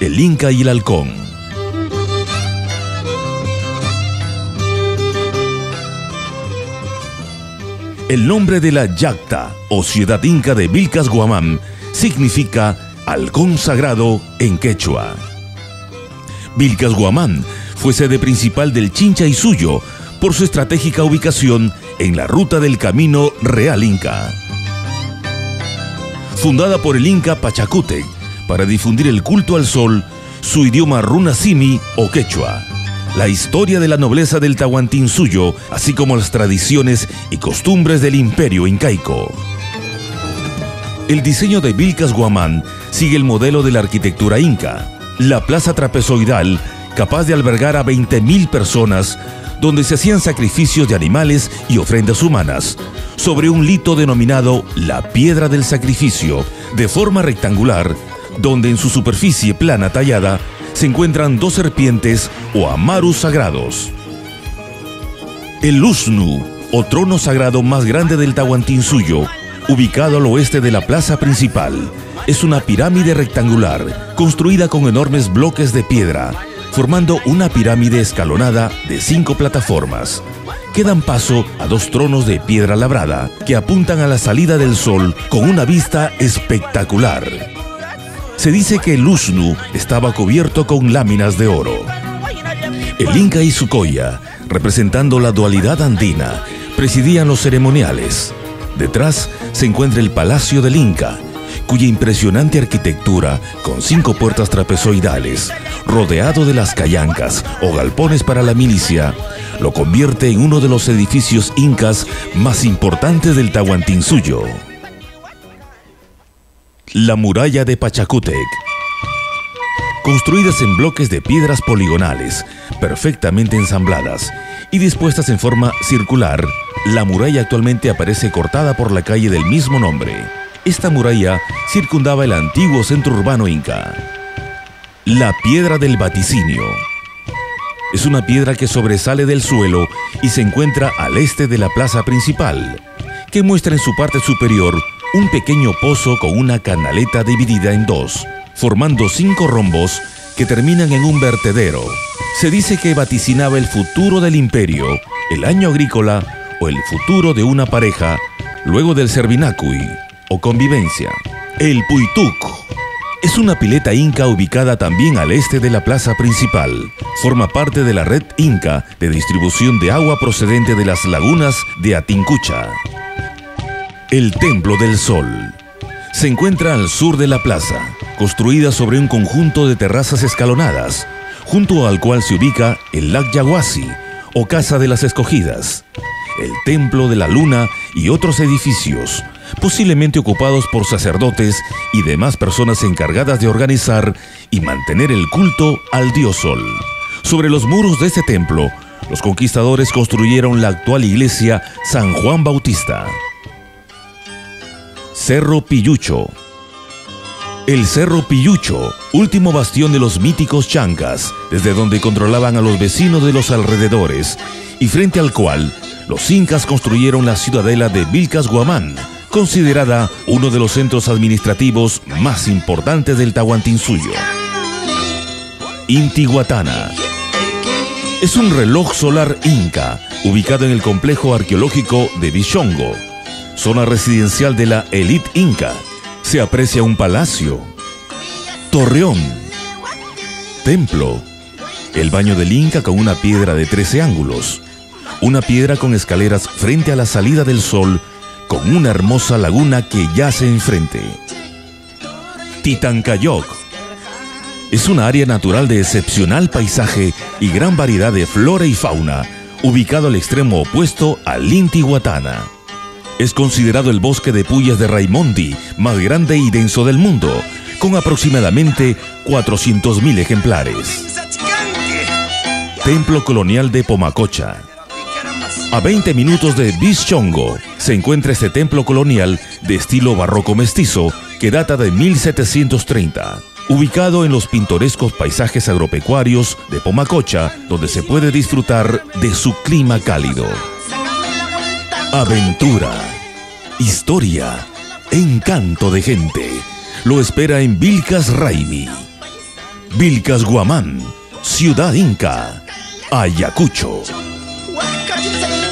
El Inca y el Halcón. El nombre de la Yacta, o ciudad inca de Vilcas-Guamán, significa halcón sagrado en quechua. Vilcas-Guamán fue sede principal del Chincha y Suyo por su estratégica ubicación en la ruta del Camino Real Inca. Fundada por el Inca Pachacútec para difundir el culto al sol, su idioma runasimi o quechua, la historia de la nobleza del Tahuantinsuyo, así como las tradiciones y costumbres del imperio incaico. El diseño de Vilcas-Guamán sigue el modelo de la arquitectura inca, la plaza trapezoidal capaz de albergar a 20.000 personas, donde se hacían sacrificios de animales y ofrendas humanas, sobre un lito denominado la Piedra del Sacrificio, de forma rectangular, donde en su superficie plana tallada se encuentran dos serpientes o amarus sagrados. El Usnu, o trono sagrado más grande del Tahuantinsuyo, ubicado al oeste de la plaza principal, es una pirámide rectangular construida con enormes bloques de piedra, formando una pirámide escalonada de 5 plataformas, que dan paso a 2 tronos de piedra labrada que apuntan a la salida del sol con una vista espectacular. Se dice que el Usnu estaba cubierto con láminas de oro. El Inca y su Coya, representando la dualidad andina, presidían los ceremoniales. Detrás se encuentra el Palacio del Inca, cuya impresionante arquitectura, con 5 puertas trapezoidales, rodeado de las callancas o galpones para la milicia, lo convierte en uno de los edificios incas más importantes del Tahuantinsuyo. La muralla de Pachacútec. Construidas en bloques de piedras poligonales, perfectamente ensambladas y dispuestas en forma circular, la muralla actualmente aparece cortada por la calle del mismo nombre. Esta muralla circundaba el antiguo centro urbano inca. La Piedra del Vaticinio. Es una piedra que sobresale del suelo y se encuentra al este de la plaza principal, que muestra en su parte superior un pequeño pozo con una canaleta dividida en 2, formando 5 rombos que terminan en un vertedero. Se dice que vaticinaba el futuro del imperio, el año agrícola o el futuro de una pareja luego del Servinacui o convivencia. El Puytuc es una pileta inca ubicada también al este de la plaza principal. Forma parte de la red inca de distribución de agua procedente de las lagunas de Atincucha. El Templo del Sol se encuentra al sur de la plaza, construida sobre un conjunto de terrazas escalonadas, junto al cual se ubica el Lac Yaguasi, o Casa de las Escogidas, el Templo de la Luna y otros edificios, posiblemente ocupados por sacerdotes y demás personas encargadas de organizar y mantener el culto al dios Sol. Sobre los muros de este templo, los conquistadores construyeron la actual iglesia San Juan Bautista. Cerro Pillucho. El Cerro Pillucho, último bastión de los míticos chancas, desde donde controlaban a los vecinos de los alrededores, y frente al cual los incas construyeron la ciudadela de Vilcas-Guamán, considerada uno de los centros administrativos más importantes del Tahuantinsuyo. Intihuatana. Es un reloj solar inca, ubicado en el complejo arqueológico de Vishongo, zona residencial de la élite inca. Se aprecia un palacio, torreón, templo, el baño del Inca con una piedra de 13 ángulos, una piedra con escaleras frente a la salida del sol, con una hermosa laguna que yace enfrente. Titancayoc es una área natural de excepcional paisaje y gran variedad de flora y fauna, ubicado al extremo opuesto al Intihuatana. Es considerado el bosque de puyas de Raimondi más grande y denso del mundo, con aproximadamente 400.000 ejemplares. Templo colonial de Pomacocha. A 20 minutos de Vishongo se encuentra este templo colonial de estilo barroco mestizo que data de 1730, ubicado en los pintorescos paisajes agropecuarios de Pomacocha, donde se puede disfrutar de su clima cálido. Aventura, historia, encanto de gente, lo espera en Vilcas Raimi. Vilcas Guamán, Ciudad Inca, Ayacucho. What could you say?